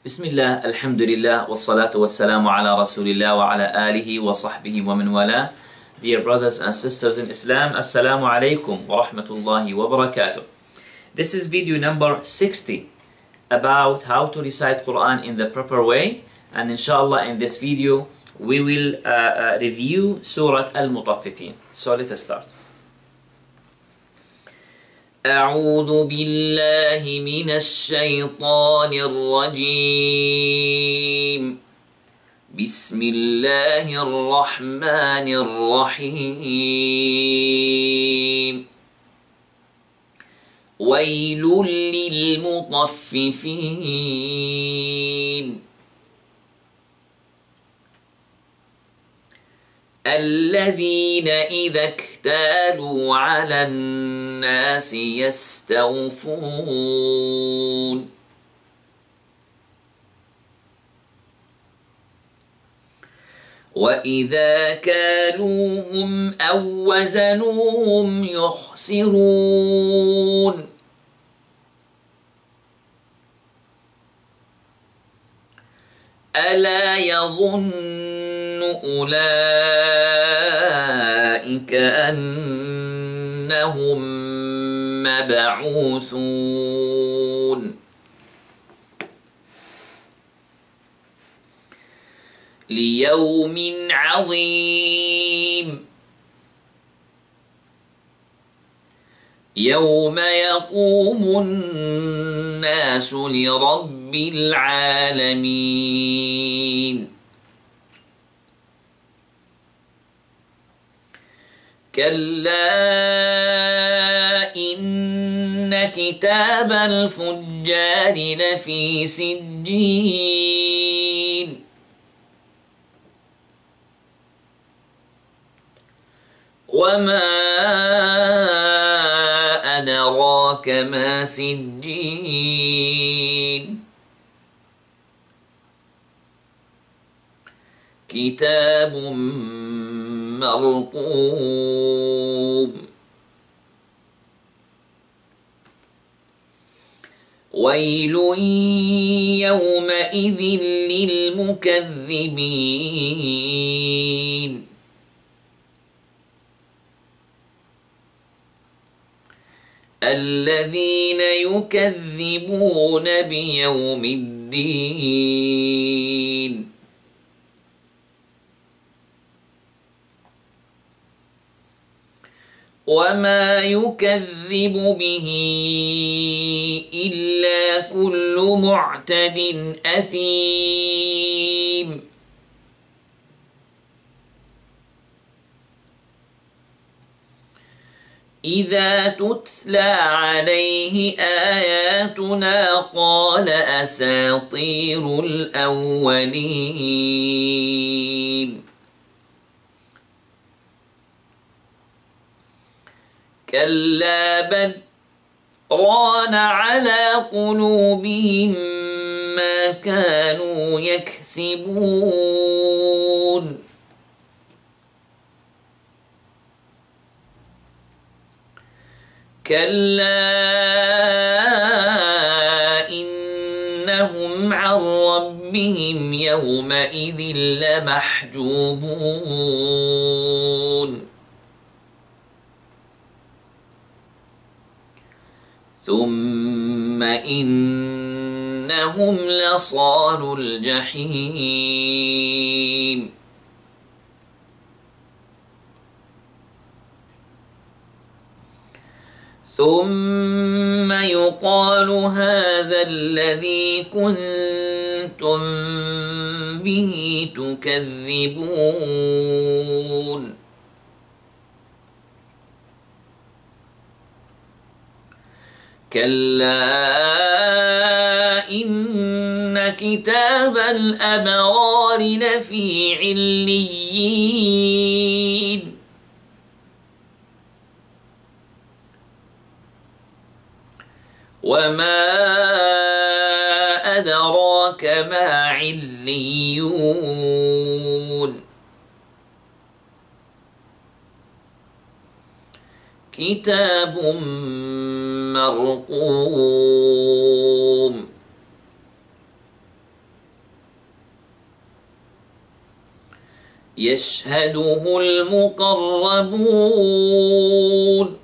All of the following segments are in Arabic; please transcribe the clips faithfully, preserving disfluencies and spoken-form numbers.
بسم الله الحمد لله والصلاة والسلام على رسول الله وعلى آله وصحبه ومن والاه. Dear brothers and sisters in Islam, Assalamu alaikum wa rahmatullahi wa barakatuh. This is video number sixty about how to recite Quran in the proper way, and inshallah in this video we will uh, uh, review Surah Al-Mutaffifin. So let us start. أعوذ بالله من الشيطان الرجيم. بسم الله الرحمن الرحيم. ويل للمطففين الذين إذا اكتالوا على الناس يستوفون وإذا كالوهم أو وزنوهم يخسرون ألا يظن أولئك أنهم مبعوثون ليوم عظيم يوم يقوم الناس لرب العالمين كلا إن كتاب الفجار لفي سجين وما أدراك ما سجين كتاب مرقوم ويل يومئذ للمكذبين الذين يكذبون بيوم الدين وما يكذب به إلا كل معتد أثيم إذا تتلى عليه آياتنا قال أساطير الأولين كلا بل ران على قلوبهم ما كانوا يكسبون كلا إنهم عن ربهم يومئذ لمحجوبون ثم إنهم لصالو الجحيم ثم يقال هذا الذي كنتم به تكذبون كلا إن كتاب الأبرار لفي عليين وما أدراك ما عليون كتاب مرقوم يشهده المقربون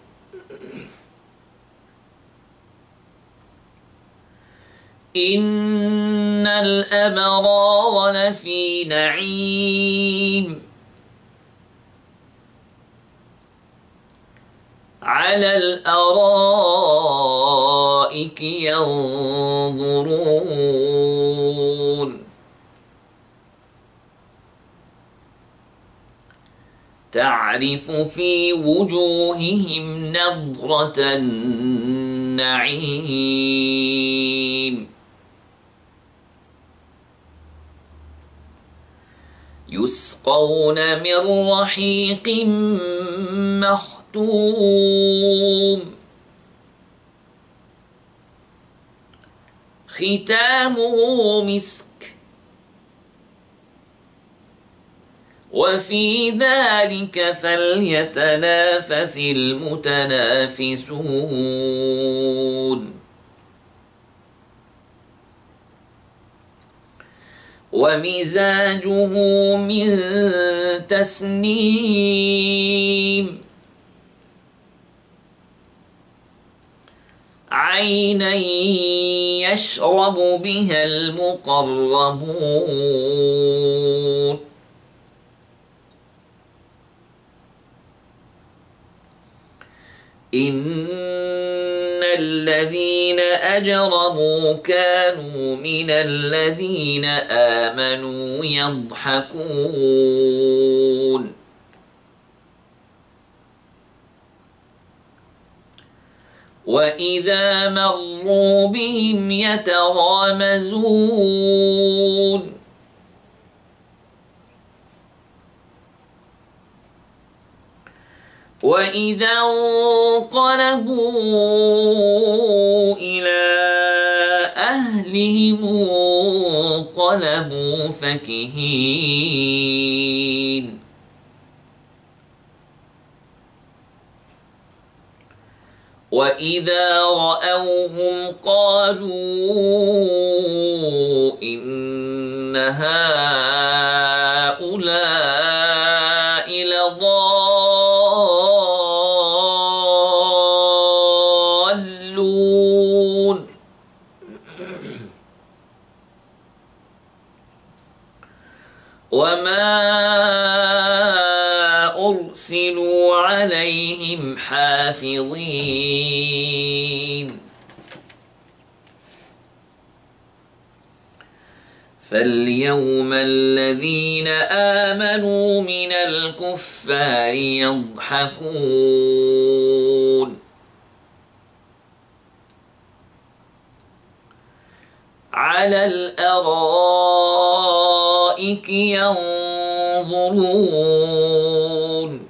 إن الأبرار لفي نعيم على الأرائك ينظرون تعرف في وجوههم نضرة النعيم يسقون من رحيق مختوم ختامه مسك وفي ذلك فليتنافس المتنافسون ومزاجه من تسنيم عينا يشرب بها المقربون إن الذين أجرموا كانوا من الذين آمنوا يضحكون وإذا مروا بهم يتغامزون وإذا انقلبوا إلى أهلهم انقلبوا فكهين وإذا رأوهم قالوا إن هؤلاء لضالون وما أرسلوا عليهم حافظين فاليوم الذين آمنوا من الكفار يضحكون على الأرائك ينظرون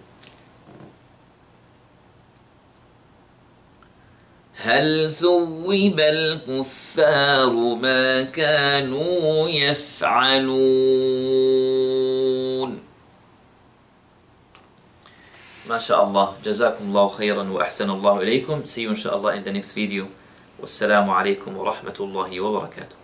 هل ثوب الكفار ما كانوا يفعلون. ما شاء الله. جزاكم الله خيرا وأحسن الله إليكم. See you إن شاء الله in the next video. والسلام عليكم ورحمة الله وبركاته.